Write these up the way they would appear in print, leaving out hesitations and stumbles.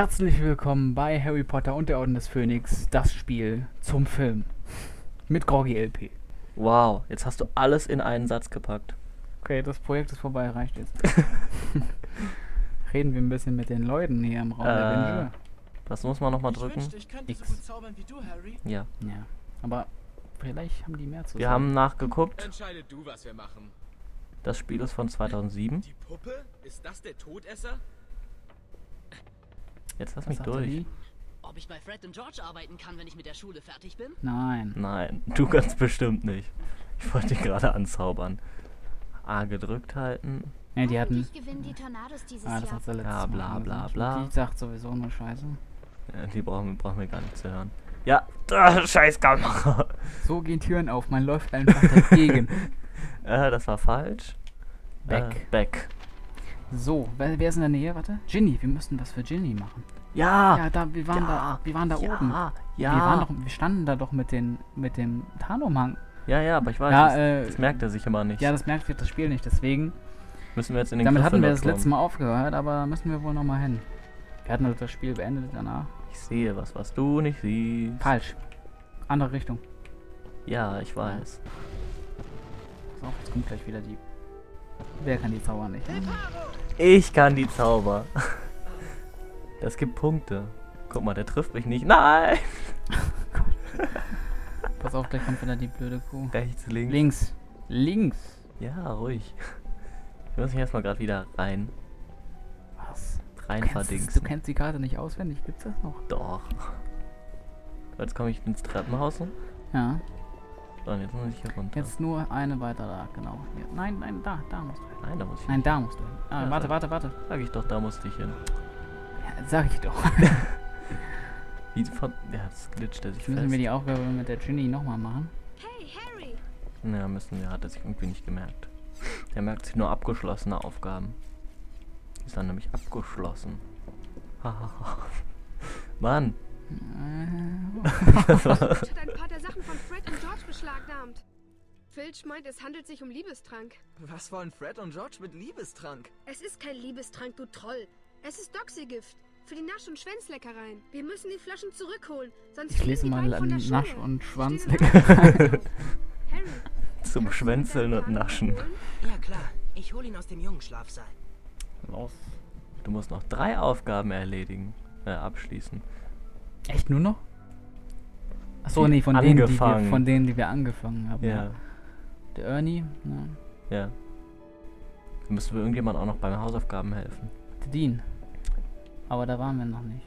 Herzlich willkommen bei Harry Potter und der Orden des Phönix, das Spiel zum Film. Mit Groggy LP. Wow, jetzt hast du alles in einen Satz gepackt. Okay, das Projekt ist vorbei, reicht jetzt. Reden wir ein bisschen mit den Leuten hier im Raum der Wünsche. Was muss man nochmal drücken? Ich könnte so X. gut zaubern wie du, Harry. Ja. Ja, aber vielleicht haben die mehr zu Wir sagen. haben nachgeguckt. Entscheide du, was wir machen. Das Spiel ist von 2007. Die Puppe? Ist das der Todesser? Jetzt lass Was mich sagte durch. die? Ob ich bei Fred und George arbeiten kann, wenn ich mit der Schule fertig bin? Nein. Nein, du ganz bestimmt nicht. Ich wollte dich gerade anzaubern. A gedrückt halten. Ne, die hatten... Hoffentlich gewinnen die Tornados dieses Ah, das Jahr. hat sie letztes Ja, Mal bla, bla, gesagt. bla. Die sagt sowieso nur Scheiße. Ja, die brauchen wir gar nicht zu hören. Ja, scheiß Kamera. So gehen Türen auf, man läuft einfach dagegen. Das war falsch. Back. Back. So, wer ist in der Nähe? Warte. Ginny, wir müssten was für Ginny machen. Ja. Ja, wir waren da oben. Ja. Wir standen da doch mit dem Tarnumhang. Ja, aber ich weiß, Ja, das merkt er sich immer nicht. Ja, das merkt sich das Spiel nicht, deswegen. Müssen wir jetzt in den Damit hatten wir das Gryffindor-Turm. letzte Mal aufgehört, aber müssen wir wohl nochmal hin. Wir hatten das Spiel beendet danach. Ich sehe was du nicht siehst. Falsch. Andere Richtung. Ja, ich weiß. Pass auf, jetzt kommt gleich wieder die. Wer kann die zaubern nicht? Ich kann die Zauber. Das gibt Punkte. Guck mal, der trifft mich nicht. Nein! Pass auf, gleich kommt wieder die blöde Kuh. Rechts, links. Links. Links. Ja, ruhig. Ich muss mich erstmal gerade wieder Was? rein Du verdingsen. kennst die Karte nicht auswendig, gibt's das noch? Doch. Jetzt komme ich ins Treppenhaus. Ja. So, und jetzt muss ich hier runter. Jetzt nur eine weiter da, genau. Ja, nein, da musst du hin. Nein, da muss ich Nein, da musst du hin. Ah, Ja, warte. Sag ich doch, da musste ich hin. Ja, sag ich doch. Wie von... Ja, das glitscht er sich Jetzt müssen wir fest. die Aufgabe mit der Ginny nochmal machen. Hey, Harry! Ja, müssen wir. Hat er sich irgendwie nicht gemerkt. Der merkt sich nur abgeschlossene Aufgaben. Die ist dann nämlich abgeschlossen. Hahaha. Mann. Filch hat ein paar der Sachen von Fred und George beschlagnahmt. Filch meint, es handelt sich um Liebestrank. Was wollen Fred und George mit Liebestrank? Es ist kein Liebestrank, du Troll. Es ist Doxygift. Für die Nasch- und Schwänzleckereien. Wir müssen die Flaschen zurückholen, sonst Ich lese fliegen die mal beiden von der Nasch- Schule. und Verstehst du Schwanzlecker. Harry, Zum kannst du Schwänzeln deinen und Tarnum Naschen. holen? Ja klar, ich hole ihn aus dem Jungenschlafsaal. Los. Du musst noch 3 Aufgaben erledigen. Abschließen. Echt nur noch? Achso, Die nee, von angefangen. denen, die wir angefangen haben. Ja. Der Ernie, ne? Ja. Da müssten wir irgendjemand auch noch beim Hausaufgaben helfen. Der Dean. Aber da waren wir noch nicht.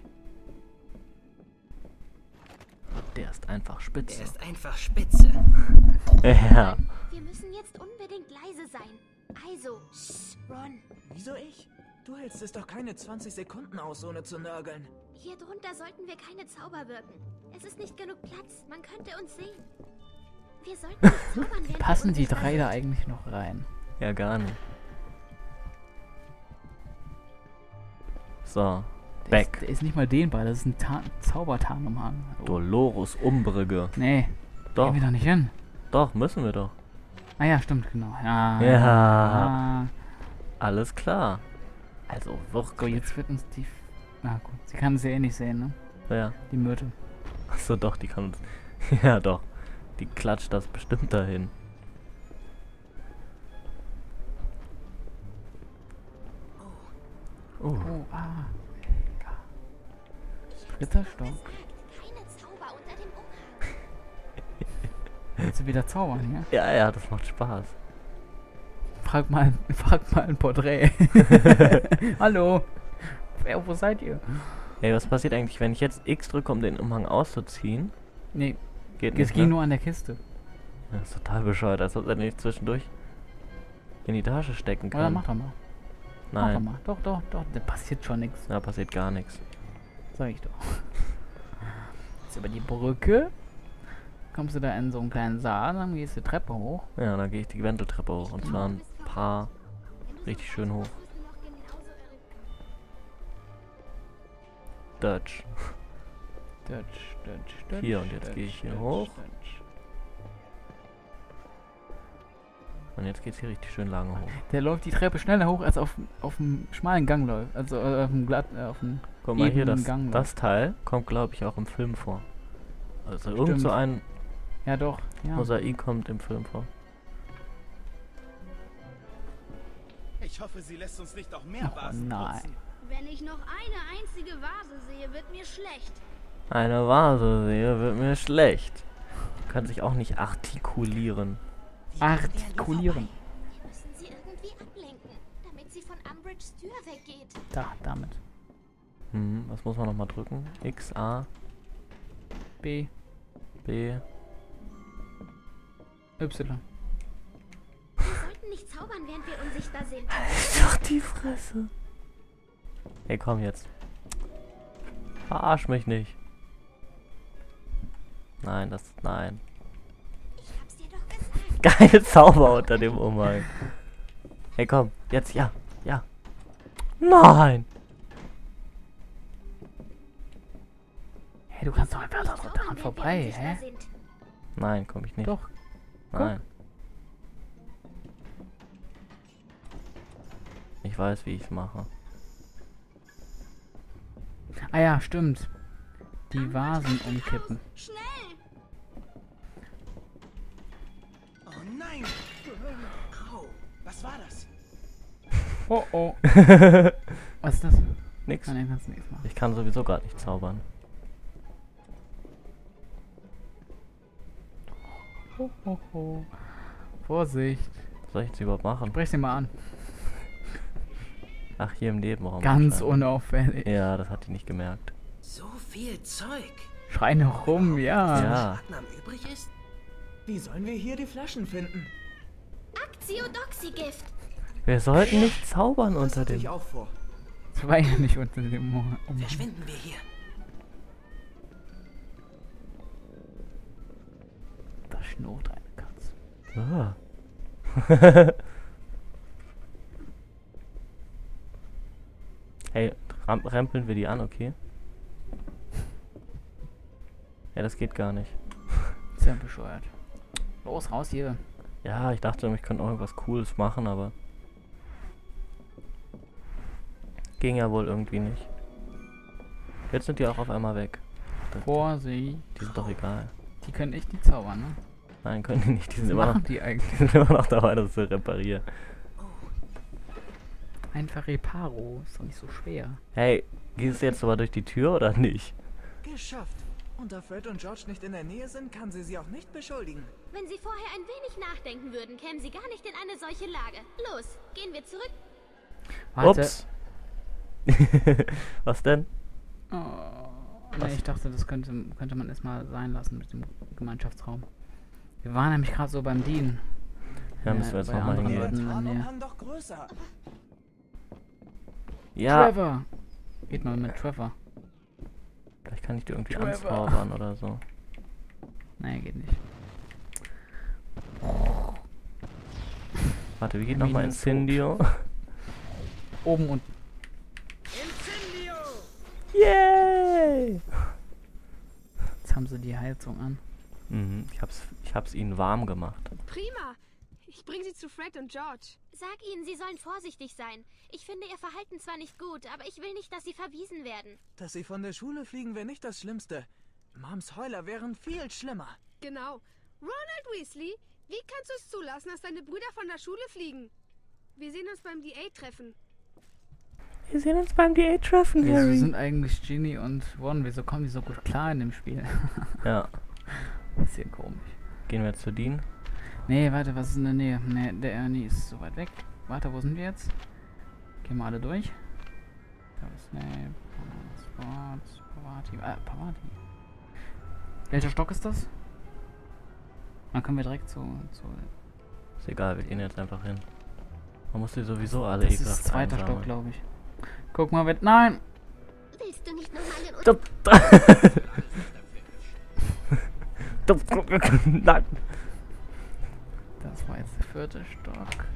Der ist einfach Der spitze. ist einfach spitze. Ja. Wir müssen jetzt unbedingt leise sein. Also, Ron. Wieso ich? Du hältst es doch keine 20 Sekunden aus, ohne zu nörgeln. Hier drunter sollten wir keine Zauber wirken. Es ist nicht genug Platz. Man könnte uns sehen. Wir sollten nicht zaubern, während Passen wir die unsichtbar drei da sind. eigentlich noch rein? Ja, gar nicht. So. Back. Der ist nicht mal dehnbar, das ist ein Zaubertarnumhang. Oh. Dolores Umbrige. Nee, Doch, gehen wir doch nicht hin. doch, müssen wir doch. Ah ja, stimmt, genau. Ja. Ja. Ah. Alles klar. Also So, wirklich. jetzt wird uns die... Na gut, sie kann es ja eh nicht sehen, ne? Ja. Die Myrte. Achso, doch, die kann uns... Ja, doch. Die klatscht das bestimmt dahin. Oh, Dritter Stock. Keine Zauber unter dem Umhang. Willst du wieder zaubern hier? Ja, das macht Spaß. Frag mal ein Porträt. Hallo. Wo seid ihr? Ey, was passiert eigentlich, wenn ich jetzt X drücke, um den Umhang auszuziehen? Nee, Geht es nicht, ging ne? nur an der Kiste. Das ist total bescheuert, als ob er nicht zwischendurch in die Tasche stecken Oder kann. mach doch mal. Mach doch Nein, mal. Doch, da passiert schon nichts. da passiert gar nichts. Sag ich doch. Jetzt über die Brücke. Kommst du da in so einen kleinen Saal, dann gehst du die Treppe hoch. Ja, dann gehe ich die Wendeltreppe hoch und zwar ein paar richtig schön hoch. Dutch. Dutch. Hier, und jetzt gehe ich hier hoch. Und jetzt geht's hier richtig schön lange hoch. Der läuft die Treppe schneller hoch, als auf dem schmalen Gang läuft. Also auf dem Guck mal hier, ebenen das, Gang. das Teil kommt, glaube ich, auch im Film vor. Also irgend Stimmt. so ein Ja, doch. Ja. Mosaik kommt im Film vor. Ich hoffe, sie lässt uns nicht auch mehr Oh Vasen nein. putzen. Wenn ich noch eine einzige Vase sehe, wird mir schlecht. Eine Vase sehe, wird mir schlecht. Die kann sich auch nicht artikulieren. Artikulieren. Wir müssen sie irgendwie ablenken, damit sie von Umbridge's Tür weggeht. Da, damit. Was muss man nochmal drücken? X, A, B, B. Y. Wir sollten nicht zaubern, während wir unsichtbar sind. Doch die Fresse. Hey, komm jetzt. Verarsch mich nicht. Nein, nein. Ich hab's dir doch gesagt. Geile Zauber unter dem Umhang. Hey, komm, jetzt, ja, ja. Nein! Hey, du kannst doch einfach Nicht da zaubern, dran während wir vorbei, unsichtbar hä? sind. Nein, komm ich nicht. Doch. Nein. Ich weiß, wie ich es mache. Ah ja, stimmt. Die Vasen umkippen. Schnell! Oh nein! Au, was war das? Oh oh. Was ist das? Nix. Nein, kannst du nichts machen. Ich kann sowieso gerade nicht zaubern. Ho, ho, ho. Vorsicht. Was soll ich jetzt überhaupt machen? Sprech sie mal an. Ach, hier im Nebenraum. Ganz anscheinend. unauffällig. Ja, das hat die nicht gemerkt. So viel Zeug. Schrei noch rum, ja. Ja. Schattenam übrig ist? Wie sollen wir hier die Flaschen finden? Actiodoxigift. Wir sollten nicht zaubern Das unter hatte dem... ich auch vor. Das war ja nicht unter dem Umhang. Verschwinden wir hier. Da schnurrt eine Katze. Ah. Hey, rempeln wir die an, okay? Ja, das geht gar nicht. Sehr bescheuert. Los, raus hier. Ja, ich dachte, ich könnte auch irgendwas Cooles machen, aber... Ging ja wohl irgendwie nicht. Jetzt sind die auch auf einmal weg. Vorsicht. Die sind doch egal. Die können echt nicht zaubern, ne? Nein, können die nicht. Die sind Was immer noch, machen die eigentlich? die sind immer noch dabei, das zu reparieren. Einfach Reparo. Ist doch nicht so schwer. Hey, gehst du jetzt aber durch die Tür oder nicht? Geschafft. Und da Fred und George nicht in der Nähe sind, kann sie auch nicht beschuldigen. Wenn sie vorher ein wenig nachdenken würden, kämen sie gar nicht in eine solche Lage. Los, gehen wir zurück. Warte. Ups. Was denn? Oh, nee, ich dachte, das könnte man erstmal sein lassen mit dem Gemeinschaftsraum. Wir waren nämlich gerade so beim Dienen. Ja, müssen wir jetzt bei nochmal anderen hingehen. Leuten in der Nähe. Tarnumhang doch größer. Ja, Trevor! Geht mal mit Trevor. vielleicht kann ich die irgendwie Trevor. anzaubern oder so. Nee, geht nicht. Warte, wie geht nochmal Minus Incendio? Oben und Incendio! Yay! jetzt haben sie die Heizung an. Mhm, ich hab's ihnen warm gemacht. Prima. Ich bringe sie zu Fred und George. Sag ihnen, sie sollen vorsichtig sein. Ich finde ihr Verhalten zwar nicht gut, aber ich will nicht, dass sie verwiesen werden. Dass sie von der Schule fliegen, wäre nicht das Schlimmste. Moms Heuler wären viel schlimmer. Genau. Ronald Weasley, wie kannst du es zulassen, dass deine Brüder von der Schule fliegen? Wir sehen uns beim DA-Treffen. Wir sehen uns beim DA-Treffen, Wieso Harry. sind eigentlich Ginny und Ron? Wieso kommen die so gut klar in dem Spiel? Ja, Bisschen komisch. gehen wir jetzt zu Dean. Nee, warte, was ist in der Nähe? Nee, der Ernie ist so weit weg. Warte, wo sind wir jetzt? Gehen wir alle durch. Da ist Snape, Sports, Pavati. Pavati. Welcher Stock ist das? Dann können wir direkt zu Ist egal, wir gehen jetzt einfach hin. Man muss die sowieso alle das ekelhaft ist zweiter einsammeln. Stock, glaube ich. Guck mal, nein! Willst du nicht nochmal in uns... Nein. Das war jetzt der vierte Stock.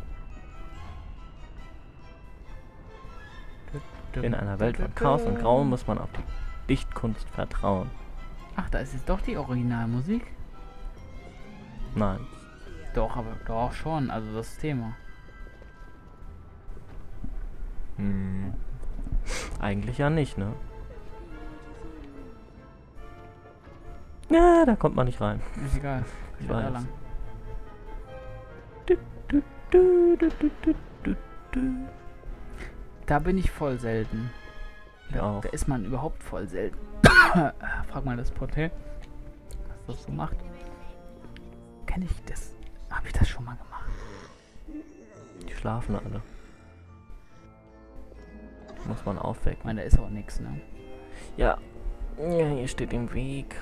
In einer Welt von Chaos und Grauen muss man auf die Dichtkunst vertrauen. Ach, da ist jetzt doch die Originalmusik? Nein. Doch, aber doch schon, also das Thema. Eigentlich ja nicht, ne? Ja, da kommt man nicht rein. Ist egal. Ich Da weiß. lang. Da bin ich voll selten. Ich auch. Da ist man überhaupt voll selten. Frag mal das Portal, was das so macht. Kenne ich das? Habe ich das schon mal gemacht? Die schlafen alle. Muss man Ich aufwecken. meine, da ist auch nichts, ne? Ja. Ja, hier steht im Weg.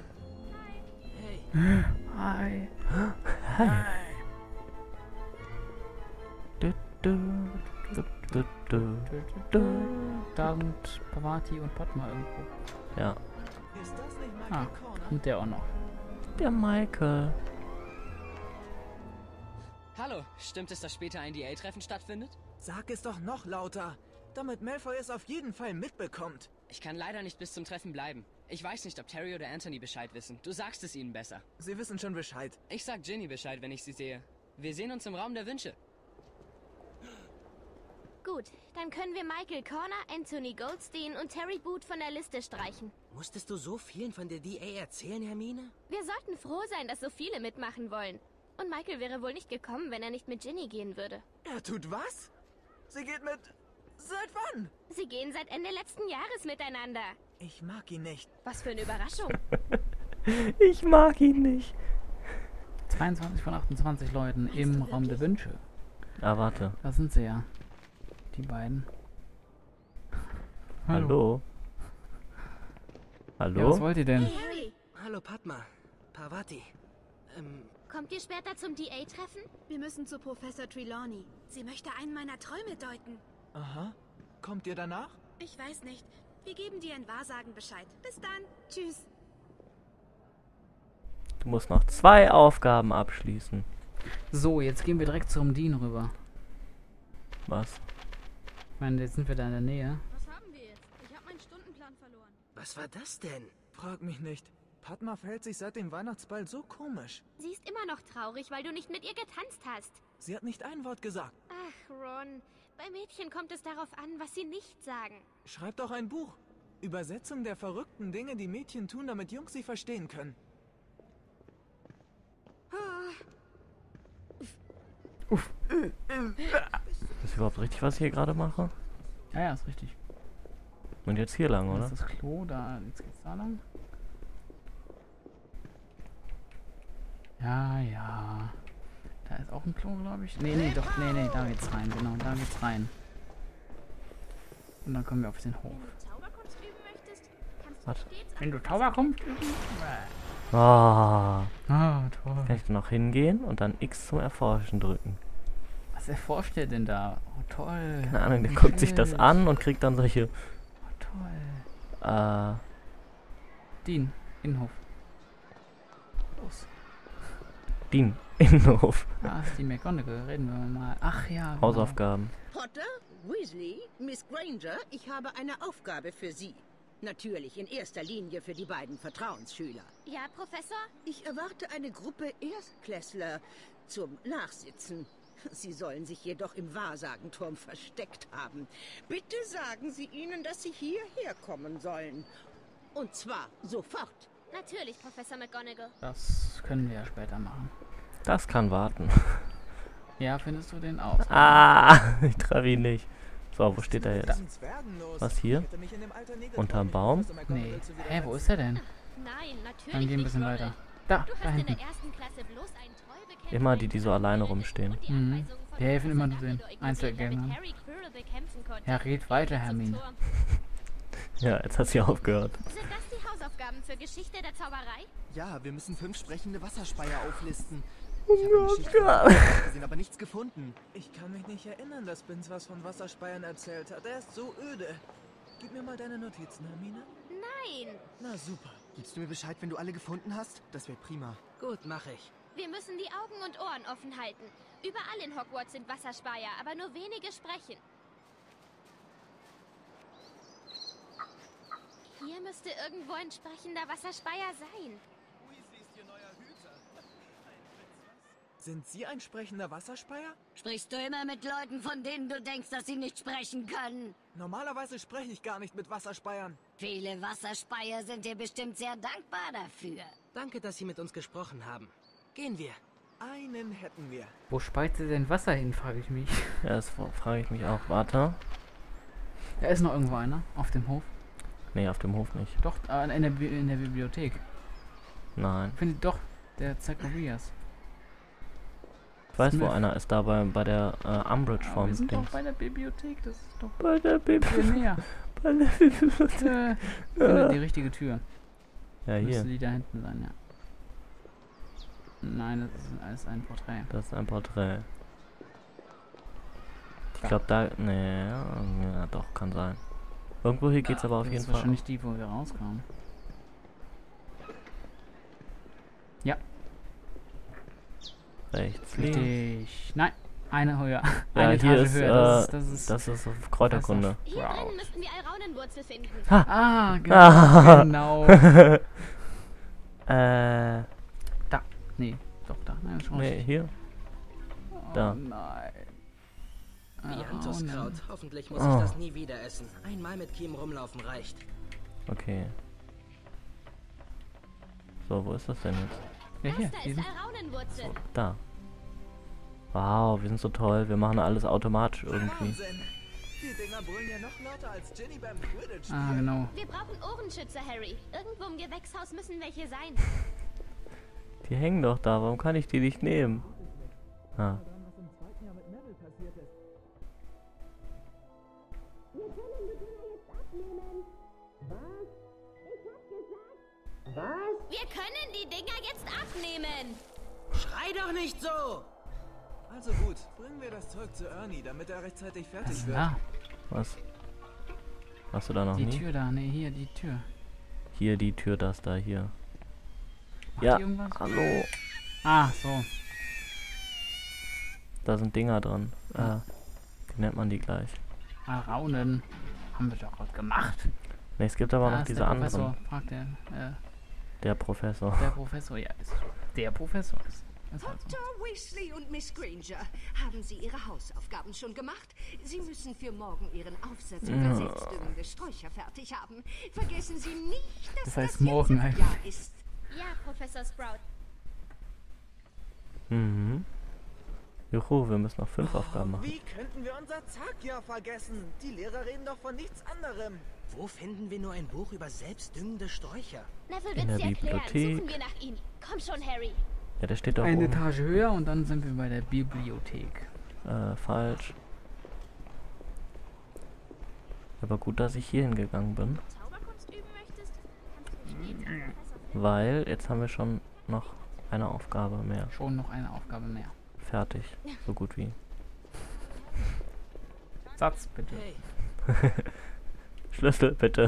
Hi. Hi. Du, du, du, du, du, du. Da sind Pavati und Padma irgendwo. Ja, Ist das nicht Ah, Michael Corner? und der auch noch. der Michael. Hallo, stimmt es, dass später ein DA-Treffen stattfindet? Sag es doch noch lauter, damit Malfoy es auf jeden Fall mitbekommt. Ich kann leider nicht bis zum Treffen bleiben. Ich weiß nicht, ob Terry oder Anthony Bescheid wissen. Du sagst es ihnen besser. Sie wissen schon Bescheid. Ich sag Ginny Bescheid, wenn ich sie sehe. Wir sehen uns im Raum der Wünsche. Gut, dann können wir Michael Corner, Anthony Goldstein und Terry Boot von der Liste streichen. Musstest du so vielen von der DA erzählen, Hermine? Wir sollten froh sein, dass so viele mitmachen wollen. Und Michael wäre wohl nicht gekommen, wenn er nicht mit Ginny gehen würde. Er tut was? Sie geht mit... Seit wann? Sie gehen seit Ende letzten Jahres miteinander. Ich mag ihn nicht. Was für eine Überraschung. Ich mag ihn nicht. 22 von 28 Leuten im Raum der Wünsche. Ah, warte. Da sind sie ja. Die beiden. Hallo. Ja, Hallo? was wollt ihr denn? Harry, Hallo, Padma. Parvati. kommt ihr später zum DA-Treffen? Wir müssen zu Professor Trelawney. Sie möchte einen meiner Träume deuten. Aha. Kommt ihr danach? Ich weiß nicht. Wir geben dir in Wahrsagen Bescheid. Bis dann. Tschüss. Du musst noch 2 Aufgaben abschließen. So, jetzt gehen wir direkt zum Dean rüber. Was? Ich meine, jetzt sind wir da in der Nähe. Was haben wir jetzt? Ich habe meinen Stundenplan verloren. Was war das denn? Frag mich nicht. Padma verhält sich seit dem Weihnachtsball so komisch. Sie ist immer noch traurig, weil du nicht mit ihr getanzt hast. Sie hat nicht ein Wort gesagt. Ach, Ron. Bei Mädchen kommt es darauf an, was sie nicht sagen. Schreib doch ein Buch. Übersetzung der verrückten Dinge, die Mädchen tun, damit Jungs sie verstehen können. Ist überhaupt richtig, was ich hier gerade mache? Ja, ja, ist richtig. Und jetzt hier lang, Da oder? ist das Klo, da, jetzt geht's da lang. Ja, ja. Da ist auch ein Klo, glaube ich. Nee, nee, doch, nee, nee, da geht's rein, genau, da geht's rein. Und dann kommen wir auf den Hof. Wenn du Zauberkunst üben möchtest, kannst du Was? stets Wenn du Zauberkunst Ah, Ah, toll. kann ich dann noch hingehen und dann X zum Erforschen drücken. Was erforscht ihr denn da? Oh, toll. Keine Ahnung, der Ein guckt sich das Schild. an und kriegt dann solche, Oh, toll. Dean, Innenhof. Los. Dean, Innenhof, Ah, ist die McGonagall. Reden wir mal. Ach ja. genau. Hausaufgaben. Potter, Weasley, Miss Granger, ich habe eine Aufgabe für Sie. Natürlich in erster Linie für die beiden Vertrauensschüler. Ja, Professor? Ich erwarte eine Gruppe Erstklässler zum Nachsitzen. Sie sollen sich jedoch im Wahrsagenturm versteckt haben. Bitte sagen Sie ihnen, dass sie hierher kommen sollen. Und zwar sofort. Natürlich, Professor McGonagall. Das können wir ja später machen. Das kann warten. Ja, findest du den auch? Ah, ich treffe ihn nicht. So, wo steht er jetzt? Diesen Zwergen los? Was hier? Ich hätte mich in dem Alter nie Unterm getraut, Baum? Professor McGonagall Nee. zu Hä, wo widersetzen. ist er denn? Nein, natürlich Dann gehen wir ein bisschen nicht, weiter. Ronald. Da, Du da hast in hinten. der ersten Klasse bloß einen Treubekenntnis. Immer die so alleine rumstehen. Und die Mhm. Anweisungen von Die helfen immer nur Professor den Dumbledore ignoriert, Einzelgängern. damit Harry Quirrell bekämpfen konnte. Ja, red weiter, Zum Hermine. Turm. Ja, jetzt hat sie aufgehört. Sind das die Hausaufgaben für Geschichte der Zauberei? Ja, wir müssen 5 sprechende Wasserspeier auflisten. Oh Ich habe eine Geschichte gesehen, aber nichts gefunden. Ich kann mich nicht erinnern, dass Binz was von Wasserspeiern erzählt hat. Er ist so öde. Gib mir mal deine Notizen, Hermine. Nein. Na super. Gibst du mir Bescheid, wenn du alle gefunden hast? Das wäre prima. Gut, mache ich. Wir müssen die Augen und Ohren offen halten. Überall in Hogwarts sind Wasserspeier, aber nur wenige sprechen. Hier müsste irgendwo ein sprechender Wasserspeier sein. Sind Sie ein sprechender Wasserspeier? Sprichst du immer mit Leuten, von denen du denkst, dass sie nicht sprechen können? Normalerweise spreche ich gar nicht mit Wasserspeiern. Viele Wasserspeier sind dir bestimmt sehr dankbar dafür. Danke, dass Sie mit uns gesprochen haben. Gehen wir. Einen hätten wir. Wo speit sie denn Wasser hin, frage ich mich. Ja, das frage ich mich auch. Warte. Da ist noch irgendwo einer auf dem Hof. Nee, auf dem Hof nicht. Doch, in der Bibliothek. Nein. Finde doch, der Zacharias. Ich weiß, wo Smith. einer ist, da bei der Umbridge Ja, vom wir sind doch Dings. bei der Bibliothek, das ist doch Bei der hier Bibliothek. näher. Bei der Bibliothek. Finde die richtige Tür. Ja, Müsste hier. die da hinten sein, ja. Nein, das ist alles ein Porträt. Das ist ein Porträt. Ich glaube da. Nee, ja, doch, kann sein. Irgendwo hier geht's aber auf Das jeden ist Fall. wahrscheinlich die, wo wir rauskamen. Ja, Rechts liegen. richtig. Nein, eine höher. Ja, Eine hier Etage ist, höher. das ist auf Kräuterkunde. Hier drin müssten wir Alraunenwurzel finden. Ah, Ah. genau. Da. Nee, doch da. Nein, schon Nee, richtig. hier. Oh, da. nein. Viantuskraut. Hoffentlich muss Oh. ich das nie wieder essen. Einmal mit Kiemen rumlaufen reicht. Okay. So, wo ist das denn jetzt? Ja, hier. Das da ist diesen- Alraunenwurzel. Da. Wow, wir sind so toll. Wir machen alles automatisch irgendwie. Wahnsinn. Die Dinger brüllen ja noch lauter als Ginny beim Quidditch. Ah, genau. Wir brauchen Ohrenschützer, Harry. Irgendwo im Gewächshaus müssen welche sein. Die hängen doch da. Warum kann ich die nicht nehmen? Ah. Wir können die Dinger jetzt abnehmen. Schrei doch nicht so! Also gut, bringen wir das Zeug zu Ernie, damit er rechtzeitig Was fertig ist wird. da? Was? Hast du da noch Die nie? Tür da. Nee, hier, die Tür. Hier die Tür, das da, hier. Macht Ja, die irgendwas? hallo. Ah, so. Da sind Dinger drin. Wie nennt man die gleich? Raunen. Haben wir doch gerade gemacht. Ne, es gibt aber noch ist diese der anderen. Professor. Fragt der, Der Professor. der Professor. Ja, ist der Professor. Ist halt so. Dr. Weasley und Miss Granger, haben Sie Ihre Hausaufgaben schon gemacht? Sie müssen für morgen Ihren Aufsatz über selbstdüngende Sträucher fertig haben. Vergessen Sie nicht, dass Das heißt das morgen jetzt eigentlich. Jahr ist. Ja, Professor Sprout. Mhm. Juhu, wir müssen noch 5 Aufgaben machen. Wie könnten wir unser Zackjahr vergessen? Die Lehrer reden doch von nichts anderem. Wo finden wir nur ein Buch über selbstdüngende Sträucher? Neville In wird's der dir erklären. Bibliothek. Suchen wir nach ihm. Komm schon, Harry. Ja, der steht da Eine oben. Etage höher und dann sind wir bei der Bibliothek. Falsch. Aber gut, dass ich hier hingegangen bin. Zauberkunst üben möchtest? Kannst du später Professor Weil jetzt haben wir schon noch eine Aufgabe mehr. Schon noch eine Aufgabe mehr. Fertig. So gut wie. Satz, bitte. Hey, Schlüssel, bitte.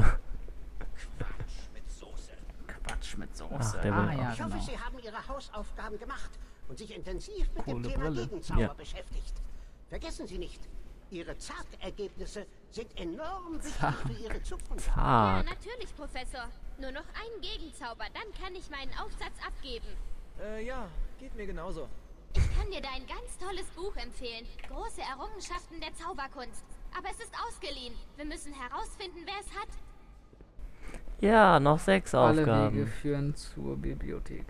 Quatsch mit Soße. Ach, der will ja, auch. Ich hoffe, genau. Sie haben Ihre Hausaufgaben gemacht und sich intensiv mit dem Coole Thema Brille. Gegenzauber Ja. beschäftigt. Vergessen Sie nicht, Ihre ZAK-Ergebnisse sind enorm wichtig Zak. für Ihre Zukunft. Ja, Ah, natürlich, Professor. Nur noch ein Gegenzauber, dann kann ich meinen Aufsatz abgeben. Ja, geht mir genauso. Ich kann dir da ein ganz tolles Buch empfehlen. Große Errungenschaften der Zauberkunst. Aber es ist ausgeliehen. Wir müssen herausfinden, wer es hat. ja, noch 6 Alle Aufgaben. Wege führen zur Bibliothek.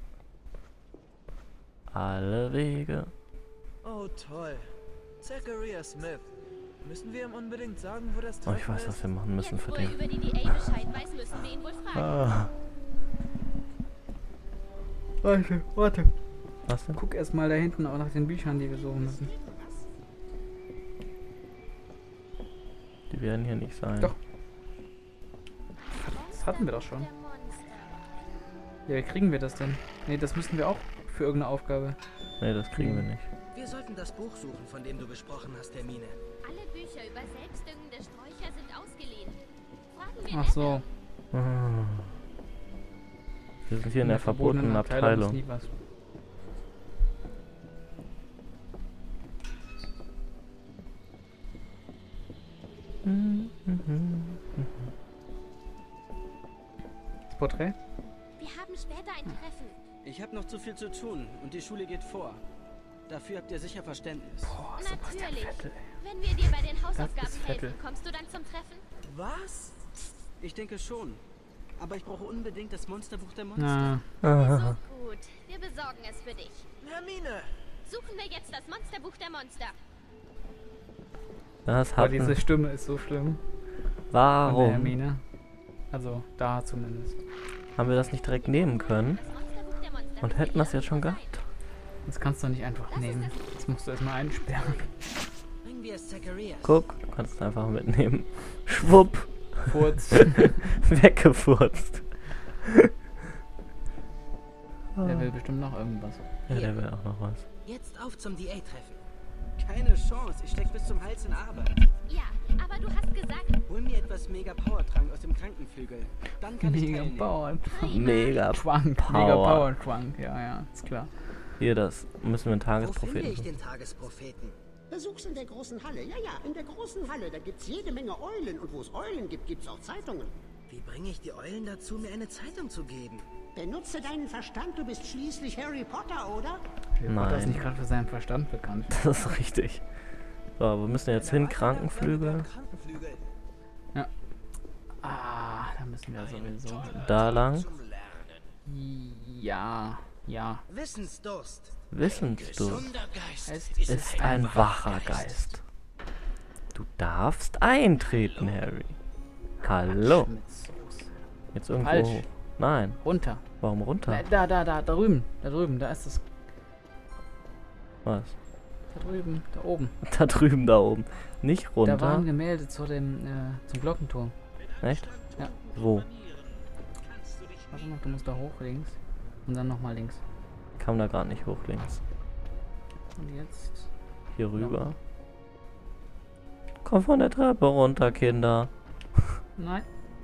Alle Wege. Oh, toll. Zacharias Smith. Müssen wir ihm unbedingt sagen, wo das Oh, Treffen ich weiß, ist? was wir machen müssen Jetzt, für wo er den. über die DA Bescheid weiß, müssen wir ihn wohl fragen. Ah. Warte. Was denn? Guck erstmal da hinten auch nach den Büchern, die wir suchen müssen. Die werden hier nicht sein. Doch. Das hatten wir doch schon. Der Monster. Ja, wie kriegen wir das denn? Ne, das müssen wir auch für irgendeine Aufgabe. Nee, das kriegen wir nicht. wir sollten das Buch suchen, von dem du gesprochen hast, Hermine. Alle Bücher über selbstdüngende Sträucher sind ausgeliehen. Fragen wir Ach so. Ah. Wir sind hier in der verbotenen ist Abteilung. nie was. Das Porträt? Wir haben später ein Treffen. Ich habe noch zu viel zu tun und die Schule geht vor. Dafür habt ihr sicher Verständnis. Boah, Sebastian Natürlich. Vettel. Wenn wir dir bei den Hausaufgaben ist Vettel. helfen, kommst du dann zum Treffen? Was? Ich denke schon. Aber ich brauche unbedingt das Monsterbuch der Monster. Na, So gut. Wir besorgen es für dich. Hermine! Suchen wir jetzt das Monsterbuch der Monster. Das aber hat diese Stimme ist so schlimm. Von der Warum Hermine. Also, da zumindest. haben wir das nicht direkt nehmen können? Das Monsterbuch der Monster. Und hätten das jetzt schon gehabt? Das kannst du nicht einfach nehmen. Das musst du erstmal einsperren. Bringen wir es Zacharias. Guck, du kannst es einfach mitnehmen. Schwupp. Furz. Weggefurzt. Der will bestimmt noch irgendwas. Ja, der will auch noch was. Jetzt auf zum DA-Treffen. Keine Chance, ich steck bis zum Hals in Arbeit. Ja, aber du hast gesagt, Hol mir etwas Mega-Power-Trank aus dem Krankenflügel. Dann kann ich Mega teilnehmen. Power Mega Schwank. Power. Mega Power Schwank. Ja, ist klar. Hier, das müssen wir einen Wo finde Tagespropheten ich suchen. den Tagespropheten? Besuch's in der großen Halle. Ja, in der großen Halle. Da gibt's jede Menge Eulen. Und wo es Eulen gibt, gibt's auch Zeitungen. Wie bringe ich die Eulen dazu, mir eine Zeitung zu geben? Benutze deinen Verstand. Du bist schließlich Harry Potter, oder? Potter ist Nein, nicht gerade für seinen Verstand bekannt. das ist richtig. So, wir müssen jetzt hin, Krankenflügel. Krankenflügel. Ah, da müssen wir sowieso. Da lang. Ja. Wissensdurst. Wissensdurst Es ist ein wacher Geist. Du darfst eintreten, Harry. Hallo. Jetzt irgendwo Falsch. hoch. Nein. Runter. Warum runter? Da drüben. Da ist es. Was? Da drüben, da oben. Da drüben, da oben. Nicht Da war runter. ein Gemälde zum Glockenturm. Echt? Ja. Wo? Warte mal, du musst da hoch links. Und dann nochmal links. Kam da gerade nicht hoch links. Und jetzt. Hier rüber. Komm von der Treppe runter, Kinder. Nein.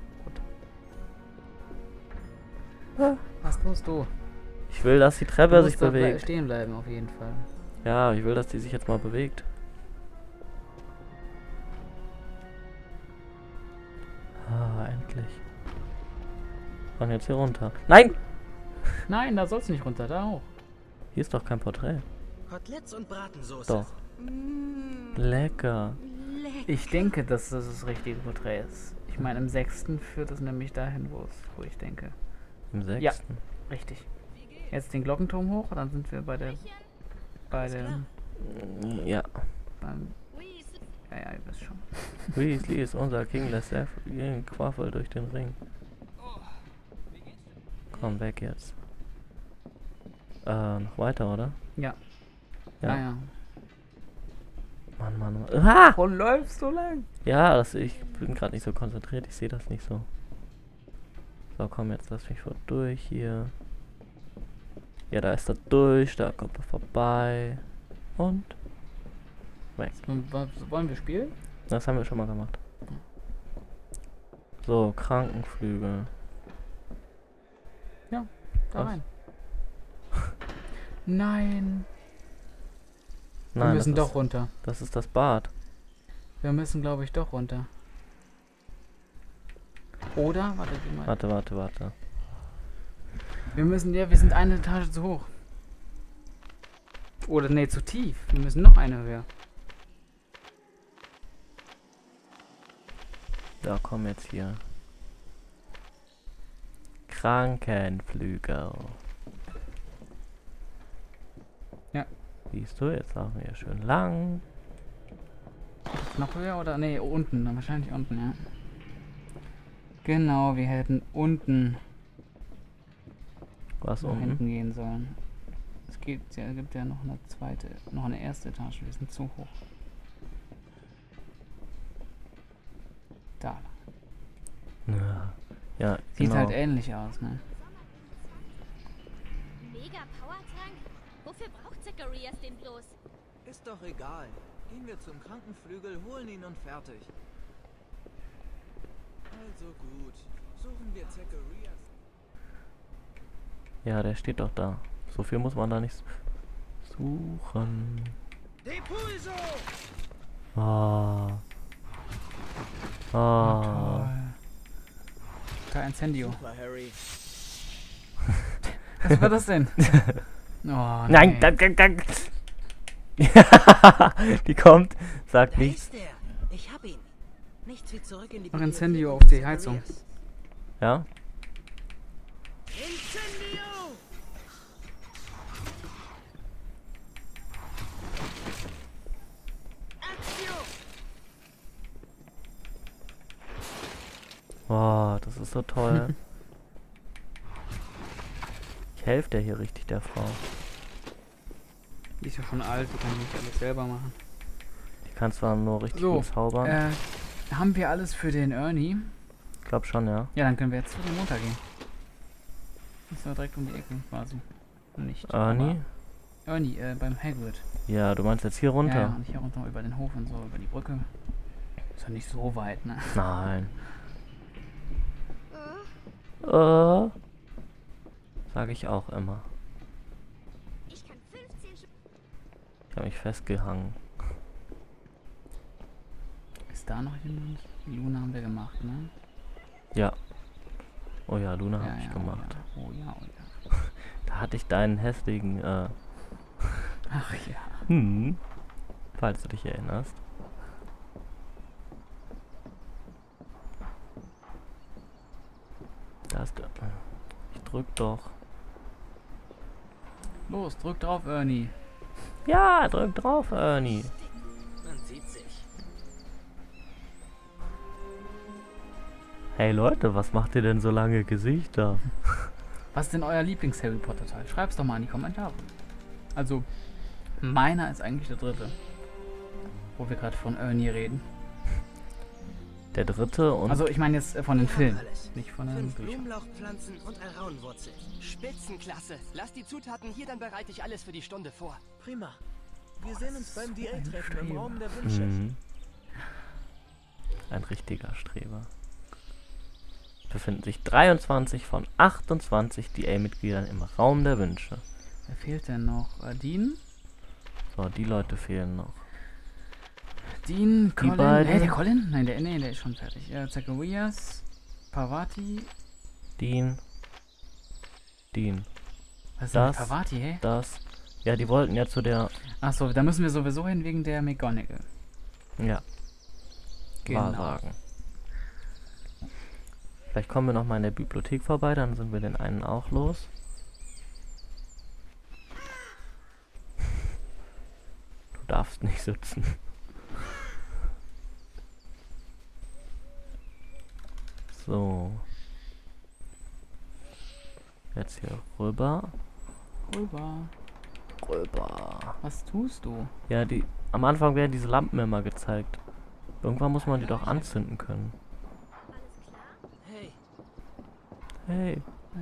Ah. Was tust du? Ich will, dass die Treppe Du sich musst da bewegt. stehen bleiben, auf jeden Fall. Ja, ich will, dass die sich jetzt mal bewegt. Ah, endlich. Und jetzt hier runter. Nein! Nein, da sollst du nicht runter, da hoch. Hier ist doch kein Porträt. Koteletts und Bratensoße. Doch. Lecker. Ich denke, dass das das richtige Porträt ist. Ich meine, im 6. führt es nämlich dahin, wo ich denke. Im 6. Ja. Richtig. Jetzt den Glockenturm hoch, dann sind wir beim, Ja. ja, ihr wisst schon. Weasley ist unser King, lässt jeden Quaffel durch den Ring. Komm weg jetzt. Noch weiter, oder? Ja. Ja. Ja. Mann. Ah! Wo läufst du lang? Ja, ich bin gerade nicht so konzentriert, ich sehe das nicht so. So, komm, jetzt lass mich vor durch hier. Ja, da ist er durch, da kommt er vorbei. Und weg. Wollen wir spielen? Das haben wir schon mal gemacht. So, Krankenflügel. Ja, da Was? rein. Nein. Wir Nein, müssen das doch ist, runter. das ist das Bad. Wir müssen, glaube ich, doch runter. Oder? Warte mal. Warte. Wir sind eine Etage zu hoch. Oder nee, zu tief. Wir müssen noch eine höher. Ja, komm jetzt hier. Krankenflügel. Ja. Siehst du, jetzt laufen wir hier schön lang. Noch höher oder? Nee, unten. Dann wahrscheinlich unten, ja. Genau, wir hätten unten Was nach unten? hinten gehen sollen. Es gibt ja noch eine erste Etage. Wir sind zu hoch. Da. Ja, Sieht genau. halt ähnlich aus, ne? Mega Powertank? Wofür braucht Zacharias den bloß? Ist doch egal. Gehen wir zum Krankenflügel, holen ihn und fertig. Also gut. Suchen wir Zacharias. Ja, der steht doch da. So viel muss man da nicht suchen. Depulso! Da Incendio. Super, Harry. Was war das denn? Oh, Nein, nee. Die kommt, sagt Da nichts. ist er. Ich hab ihn. Nichts wie zurück in die Mach Incendio Bibliothek auf die unseres Heizung. Kuriers. Ja? Incendio! Boah, das ist so toll. Ich helfe der hier richtig, der Frau. Die ist ja schon alt, die kann nicht alles selber machen. Die kann zwar nur richtig So, gut zaubern. haben wir alles für den Ernie? Ich glaube schon, ja. Ja, dann können wir jetzt zu dem runtergehen. Das ist ja direkt um die Ecke quasi. Nicht. Ernie? aber Ernie, beim Hagrid. Ja, du meinst jetzt hier runter? Ja, und hier runter über den Hof und so, über die Brücke. Ist ja nicht so weit, ne? Nein. Sag ich auch immer. Ich kann 15 Ich habe mich festgehangen. Ist da noch jemand? Luna haben wir gemacht, ne? Ja. Oh ja, Luna Ja, habe ich ja, gemacht. Oh ja, oh ja. Da hatte ich deinen hässlichen, Ach ja. falls du dich erinnerst. Da ist der. Ich drück doch. Los, drück drauf, Ernie. Ja, drück drauf, Ernie. Man sieht sich. Hey Leute, was macht ihr denn so lange Gesichter? Was ist denn euer Lieblings-Harry Potter-Teil? Schreib's doch mal in die Kommentare. Also, meiner ist eigentlich der dritte. Wo wir gerade von Ernie reden. Der dritte und... Also, ich meine jetzt von den Wir haben Filmen, alles. nicht von den 5 Büchern. Blumenlauchpflanzen und Alraunwurzel. Spitzenklasse. Lass die Zutaten hier, dann bereite ich alles für die Stunde vor. Prima. Wir sehen uns beim ein DA-Treffen im Streber. Raum der Wünsche. Ein richtiger Streber. Befinden sich 23 von 28 DA-Mitgliedern im Raum der Wünsche. Wer fehlt denn noch? Dean? So, die Leute fehlen noch. Dean, Colin. beiden. Der Colin? Nein, der ist schon fertig. Zacharias, Parvati. Dean. Was ist denn mit Das. Parvati, hä? Das. Ja, die wollten ja zu der... Achso, da müssen wir sowieso hin wegen der McGonagall. Ja. Genau. Wahrsagen. Vielleicht kommen wir noch mal in der Bibliothek vorbei, dann sind wir den einen auch los. Du darfst nicht sitzen. So. Jetzt hier rüber. Rüber. Rüber. Was tust du? Ja, am Anfang werden diese Lampen immer gezeigt. Irgendwann muss man die doch anzünden können. Hey, Hey,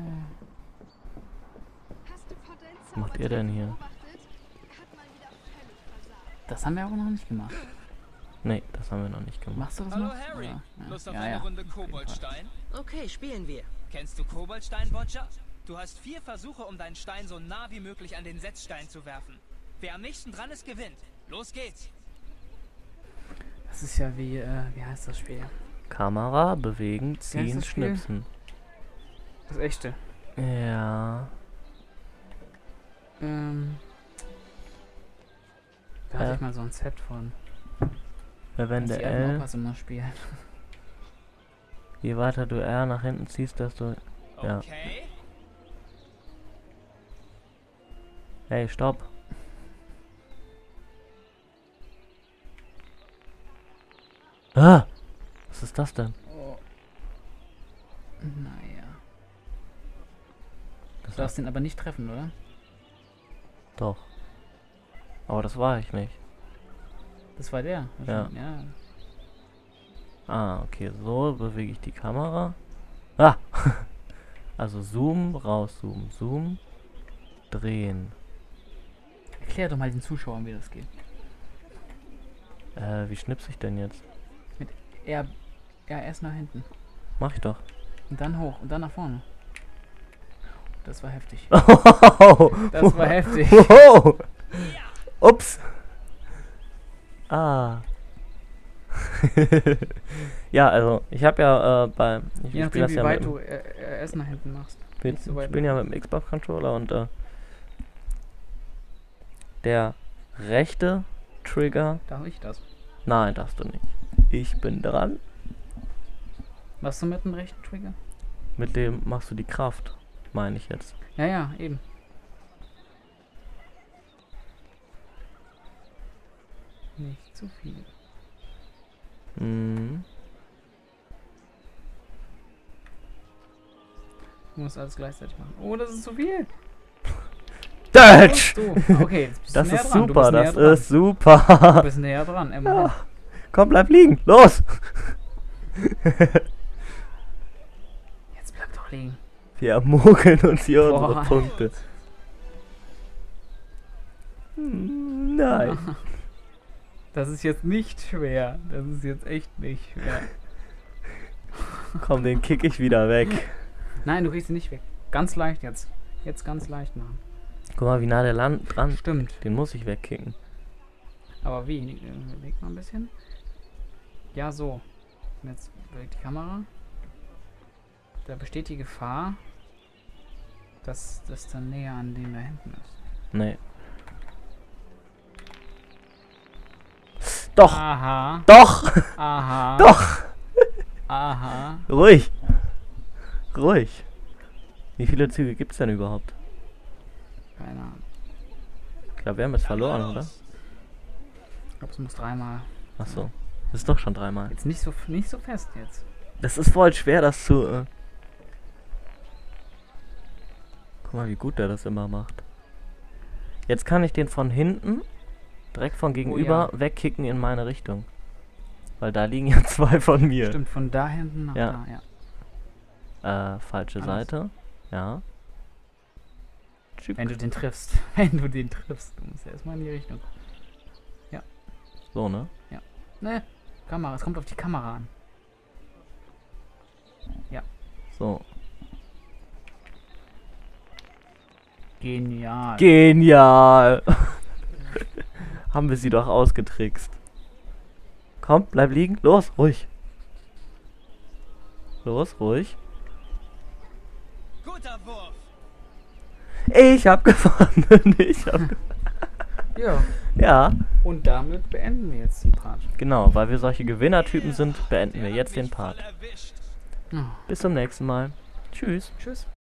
Hast du Potter in was macht ihr denn hier? beobachtet? Er hat mal wieder völlig versagt. Das haben wir aber noch nicht gemacht. Nee, das haben wir noch nicht gemacht. Machst du das Hallo noch? Harry, Ja, Lust auf ja, eine ja. Runde Koboldstein? okay, spielen wir. Kennst du Koboldstein, Boccia? Du hast 4 Versuche, um deinen Stein so nah wie möglich an den Setzstein zu werfen. Wer am nächsten dran ist, gewinnt. Los geht's. Das ist ja wie heißt das Spiel? Kamera, bewegen, heißt ziehen, das Spiel? schnipsen. Das echte. Ja. Da hatte ich mal so ein Set von. Verwende Die alten L. Opas immer spielen. Je weiter du R nach hinten ziehst, desto... Ja. Okay. Hey, stopp. Ah! Was ist das denn? Oh. Naja. Das Du darfst den aber nicht treffen, oder? Doch. Aber das war ich nicht. Das war der. Ja. Ja. Ah, okay. So bewege ich die Kamera. Ah! Also Zoom, rauszoomen, Zoom, drehen. Erklär doch mal den Zuschauern, wie das geht. Wie schnipse ich denn jetzt? Er erst nach hinten. Mach ich doch. Und dann hoch. Und dann nach vorne. Das war heftig. Das Das war heftig. Wow. Ups. Ah. Ja, also ich habe ja ich Je spiele nachdem, das wie ja weit mit, du erst nach hinten machst. ich Nicht so weit spiele ja mit dem Xbox Controller und der rechte Trigger. Darf ich das? Nein, darfst du nicht. Ich bin dran. Was du mit dem rechten Trigger? Mit dem machst du die Kraft, meine ich jetzt. Ja, ja, eben. Nicht zu viel. Mhm. Du musst alles gleichzeitig machen. Oh, das ist zu viel. Dutch! So, okay, jetzt bist Das du näher ist dran. super, das dran. ist super. Du bist näher dran, immerhin. Ja. Komm, bleib liegen, los! Jetzt bleib doch liegen. Wir mogeln uns hier Boah. unsere Punkte. Nein. Das ist jetzt nicht schwer. Das ist jetzt echt nicht schwer. Komm, den kick ich wieder weg. Nein, du kriegst ihn nicht weg. Ganz leicht jetzt. Jetzt ganz leicht machen. Guck mal, wie nah der Land dran. Stimmt. Den muss ich wegkicken. Aber wie? Leg mal ein bisschen. Ja, so. Und jetzt bewegt die Kamera. Da besteht die Gefahr, dass das dann näher an dem da hinten ist. Nee. Doch! Aha. Doch! Aha. Doch! Aha. Ruhig! Ruhig! Wie viele Züge gibt's denn überhaupt? Keine Ahnung. Ich glaube, wir haben jetzt verloren, oder? Ich glaube, es muss dreimal. Achso. Das ist doch schon dreimal. Jetzt nicht so fest jetzt. Das ist voll schwer, das zu... Guck mal, wie gut der das immer macht. Jetzt kann ich den von hinten, direkt von gegenüber, wegkicken in meine Richtung. Weil da liegen ja zwei von mir. Stimmt, von da hinten nach da, ja. Falsche Seite. Ja. Wenn du den triffst. Wenn du den triffst. Du musst erstmal in die Richtung. Ja. So, ne? Ja. Ne, Kamera. Es kommt auf die Kamera an. Ja. So. Genial. Genial. Haben wir sie doch ausgetrickst. Komm, bleib liegen. Los, ruhig. Los, ruhig. Guter Wurf. Ich hab gewonnen. Ich hab Ja. Ja. Und damit beenden wir jetzt den Part. Genau, weil wir solche Gewinnertypen sind, beenden wir jetzt den Part. Bis zum nächsten Mal. Tschüss. Tschüss.